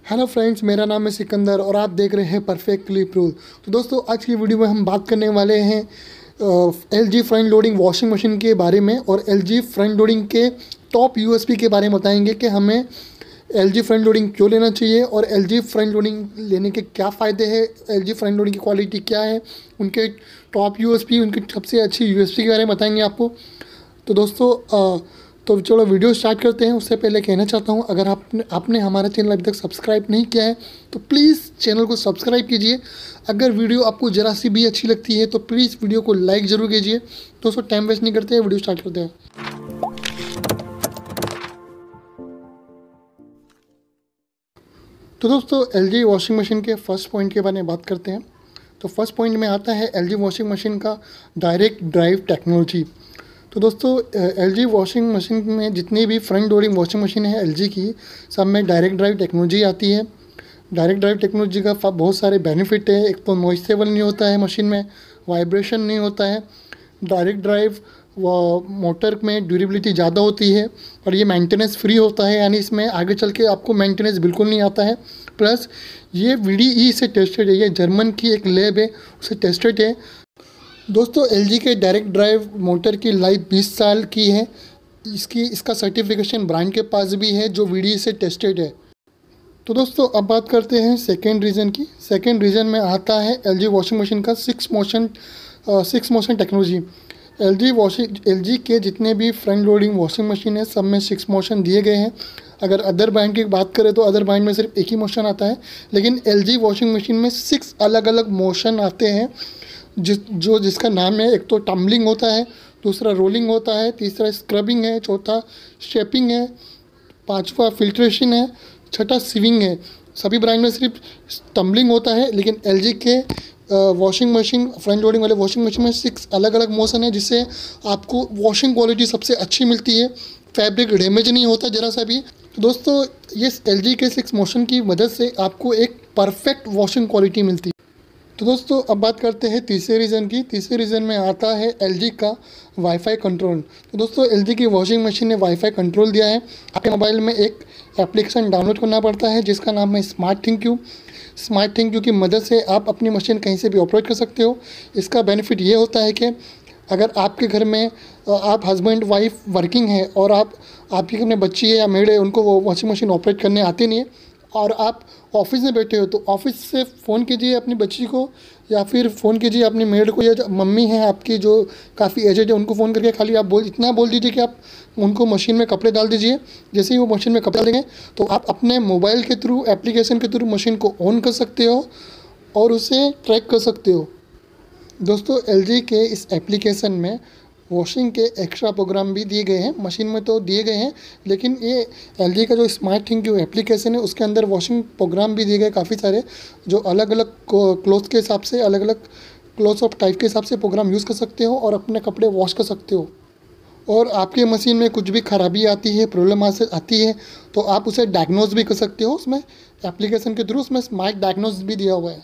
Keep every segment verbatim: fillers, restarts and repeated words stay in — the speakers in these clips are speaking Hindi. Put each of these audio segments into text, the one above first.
हेलो फ्रेंड्स, मेरा नाम है सिकंदर और आप देख रहे हैं परफेक्टली प्रो। तो दोस्तों, आज की वीडियो में हम बात करने वाले हैं L G front loading washing machine के बारे में और एल जी फ्रंट लोडिंग के टॉप यूएसपी के बारे में बताएंगे कि हमें एल जी फ्रंट लोडिंग क्यों लेना चाहिए और एल जी फ्रंट लोडिंग लेने के क्या फ़ायदे हैं, एल जी फ्रंट लोडिंग की क्वालिटी क्या है, उनके टॉप यूएसपी, उनकी सबसे अच्छी यूएसपी के बारे में बताएंगे आपको। तो दोस्तों आ, तो चलो वीडियो स्टार्ट करते हैं। उससे पहले कहना चाहता हूं, अगर आपने आपने हमारा चैनल अभी तक सब्सक्राइब नहीं किया है तो प्लीज़ चैनल को सब्सक्राइब कीजिए। अगर वीडियो आपको ज़रा सी भी अच्छी लगती है तो प्लीज़ वीडियो को लाइक ज़रूर कीजिए। दोस्तों, टाइम वेस्ट नहीं करते हैं, वीडियो स्टार्ट करते हैं। तो दोस्तों, एल जी वॉशिंग मशीन के फर्स्ट पॉइंट के बारे में बात करते हैं। तो फर्स्ट पॉइंट में आता है एल जी वॉशिंग मशीन का डायरेक्ट ड्राइव टेक्नोलॉजी। तो दोस्तों, एल जी वॉशिंग मशीन में जितनी भी फ्रंट लोडिंग वॉशिंग मशीन है एल जी की, सब में डायरेक्ट ड्राइव टेक्नोलॉजी आती है। डायरेक्ट ड्राइव टेक्नोलॉजी का बहुत सारे बेनिफिट है। एक तो नॉइसेबल नहीं होता है मशीन में, वाइब्रेशन नहीं होता है। डायरेक्ट ड्राइव व मोटर में ड्यूरेबिलिटी ज़्यादा होती है और ये मेंटेनेंस फ्री होता है, यानी इसमें आगे चल के आपको मेंटेनेंस बिल्कुल नहीं आता है। प्लस ये वी डी ई से टेस्टेड है, ये जर्मन की एक लैब है, उससे टेस्टेड है। दोस्तों, एल जी के डायरेक्ट ड्राइव मोटर की लाइफ बीस साल की है। इसकी इसका सर्टिफिकेशन ब्रांड के पास भी है जो वी डी ई से टेस्टेड है। तो दोस्तों, अब बात करते हैं सेकेंड रीज़न की। सेकेंड रीज़न में आता है एल जी वॉशिंग मशीन का six motion six motion technology. L G washing L G के जितने भी फ्रंट लोडिंग वॉशिंग मशीन है सब में सिक्स मोशन दिए गए हैं। अगर अदर ब्रांड की बात करें तो अदर ब्रांड में सिर्फ एक ही मोशन आता है, लेकिन एल जी वॉशिंग मशीन में सिक्स अलग अलग मोशन आते हैं, जिस जो जिसका नाम है, एक तो टम्बलिंग होता है, दूसरा रोलिंग होता है, तीसरा स्क्रबिंग है, चौथा शेपिंग है, पांचवा फिल्ट्रेशन है, छठा सीविंग है। सभी ब्रांड में सिर्फ टम्बलिंग होता है, लेकिन एलजी के वॉशिंग मशीन फ्रंट लोडिंग वाले वॉशिंग मशीन में सिक्स अलग अलग मोशन है, जिससे आपको वॉशिंग क्वालिटी सबसे अच्छी मिलती है। फैब्रिक डैमेज नहीं होता ज़रा सा भी। तो दोस्तों, ये एलजी के सिक्स मोशन की मदद से आपको एक परफेक्ट वॉशिंग क्वालिटी मिलती है। तो दोस्तों, अब बात करते हैं तीसरे रीज़न की। तीसरे रीज़न में आता है एलजी का वाईफाई कंट्रोल। तो दोस्तों, एलजी की वॉशिंग मशीन ने वाईफाई कंट्रोल दिया है। आपके मोबाइल में एक एप्लीकेशन डाउनलोड करना पड़ता है जिसका नाम है स्मार्ट थिंक्यू। स्मार्ट थिंक्यू की मदद से आप अपनी मशीन कहीं से भी ऑपरेट कर सकते हो। इसका बेनिफिट ये होता है कि अगर आपके घर में आप हस्बैंड वाइफ वर्किंग है और आप आपके घर में बच्ची है या मेड है, उनको वो वॉशिंग मशीन ऑपरेट करने आती नहीं है और आप ऑफिस में बैठे हो, तो ऑफिस से फ़ोन कीजिए अपनी बच्ची को या फिर फ़ोन कीजिए अपनी मेड को, या जो मम्मी है आपकी जो काफ़ी एजेड है उनको फ़ोन करके खाली आप बोल इतना बोल दीजिए कि आप उनको मशीन में कपड़े डाल दीजिए। जैसे ही वो मशीन में कपड़े डालेंगे तो आप अपने मोबाइल के थ्रू, एप्लीकेशन के थ्रू मशीन को ऑन कर सकते हो और उसे ट्रैक कर सकते हो। दोस्तों, एलजी के इस एप्लीकेशन में वॉशिंग के एक्स्ट्रा प्रोग्राम भी दिए गए हैं। मशीन में तो दिए गए हैं, लेकिन ये एलजी का जो स्मार्ट थिंक जो एप्लीकेशन है उसके अंदर वॉशिंग प्रोग्राम भी दिए गए काफ़ी सारे, जो अलग अलग क्लोथ के हिसाब से, अलग अलग क्लोथ ऑफ टाइप के हिसाब से प्रोग्राम यूज़ कर सकते हो और अपने कपड़े वॉश कर सकते हो। और आपके मशीन में कुछ भी खराबी आती है, प्रॉब्लम आती है, तो आप उसे डायग्नोज भी कर सकते हो। उसमें एप्लीकेशन के थ्रू उसमें स्मार्ट डायग्नोज भी दिया हुआ है।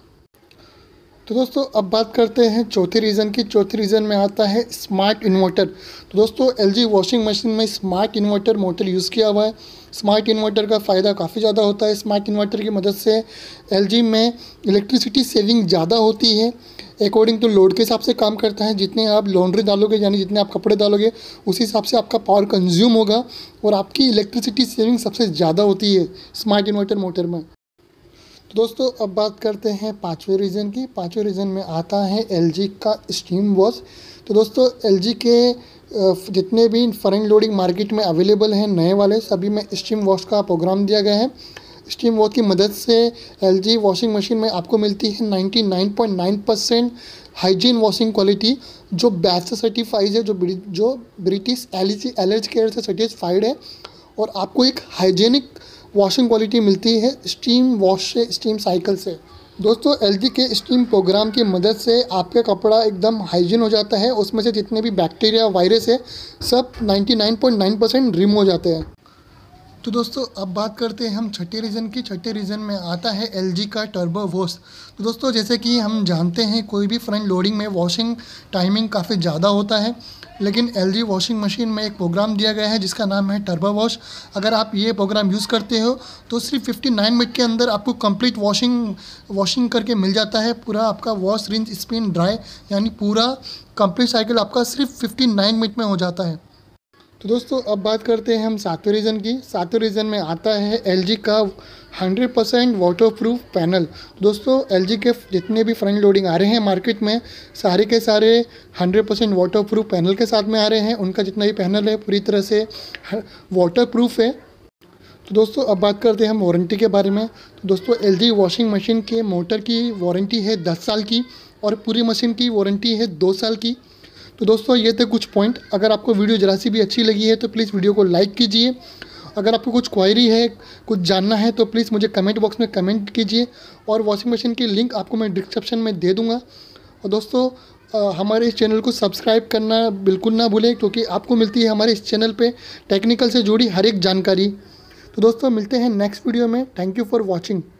तो दोस्तों, अब बात करते हैं चौथे रीज़न की। चौथे रीज़न में आता है स्मार्ट इन्वर्टर। तो दोस्तों, एलजी वॉशिंग मशीन में स्मार्ट इन्वर्टर मोटर यूज़ किया हुआ है। स्मार्ट इन्वर्टर का फ़ायदा काफ़ी ज़्यादा होता है। स्मार्ट इन्वर्टर की मदद से एलजी में इलेक्ट्रिसिटी सेविंग ज़्यादा होती है। अकॉर्डिंग टू लोड के हिसाब से काम करता है। जितने आप लॉन्ड्री डालोगे, यानी जितने आप कपड़े डालोगे, उसी हिसाब से आपका पावर कंज्यूम होगा और आपकी इलेक्ट्रिसिटी सेविंग सबसे ज़्यादा होती है स्मार्ट इन्वर्टर मोटर में। तो दोस्तों, अब बात करते हैं पाँचवें रीज़न की। पाँचवें रीज़न में आता है एलजी का स्टीम वॉश। तो दोस्तों, एलजी के जितने भी फ्रंट लोडिंग मार्केट में अवेलेबल हैं नए वाले, सभी में स्टीम वॉश का प्रोग्राम दिया गया है। स्टीम वॉश की मदद से एलजी वॉशिंग मशीन में आपको मिलती है निन्यानवे पॉइंट नौ परसेंट हाइजीन वॉशिंग क्वालिटी, जो बैच से सर्टिफाइड है, जो जो ब्रिटिश एलजी एलर्जी केयर से सर्टिफाइड है, और आपको एक हाइजीनिक वॉशिंग क्वालिटी मिलती है स्टीम वॉश से, स्टीम साइकिल से। दोस्तों, एलजी के स्टीम प्रोग्राम की मदद से आपका कपड़ा एकदम हाइजीन हो जाता है। उसमें से जितने भी बैक्टीरिया वायरस है सब निन्यानवे पॉइंट नौ परसेंट रिमूव हो जाते हैं। तो दोस्तों, अब बात करते हैं हम छठे रीज़न की। छठे रीज़न में आता है एलजी का टर्बो वॉश। तो दोस्तों, जैसे कि हम जानते हैं कोई भी फ्रंट लोडिंग में वॉशिंग टाइमिंग काफ़ी ज़्यादा होता है, लेकिन एलजी वॉशिंग मशीन में एक प्रोग्राम दिया गया है जिसका नाम है टर्बो वॉश। अगर आप ये प्रोग्राम यूज़ करते हो तो सिर्फ फिफ्टी नाइन मिनट के अंदर आपको कंप्लीट वॉशिंग वॉशिंग करके मिल जाता है। पूरा आपका वॉश, रिंस, स्पिन, ड्राई यानी पूरा कंप्लीट साइकिल आपका सिर्फ फिफ्टी नाइन मिनट में हो जाता है। तो दोस्तों अब बात करते हैं हम सातवें रीज़न की। सातवें रीज़न में आता है एलजी का hundred percent waterproof panel. दोस्तों एलजी के जितने भी फ्रंट लोडिंग आ रहे हैं मार्केट में, सारे के सारे hundred percent waterproof panel के साथ में आ रहे हैं। उनका जितना भी पैनल है पूरी तरह से वाटर प्रूफ है। तो दोस्तों अब बात करते हैं हम वारंटी के बारे में। तो दोस्तों एलजी वॉशिंग मशीन के मोटर की वारंटी है दस साल की और पूरी मशीन की वारंटी है दो साल की। तो दोस्तों ये थे कुछ पॉइंट। अगर आपको वीडियो जरा सी भी अच्छी लगी है तो प्लीज़ वीडियो को लाइक कीजिए। अगर आपको कुछ क्वायरी है, कुछ जानना है तो प्लीज़ मुझे कमेंट बॉक्स में कमेंट कीजिए और वॉशिंग मशीन की लिंक आपको मैं डिस्क्रिप्शन में दे दूँगा। और दोस्तों हमारे इस चैनल को सब्सक्राइब करना बिल्कुल ना भूलें, क्योंकि आपको मिलती है हमारे इस चैनल पे टेक्निकल से जुड़ी हर एक जानकारी। तो दोस्तों मिलते हैं नेक्स्ट वीडियो में। Thank you for watching.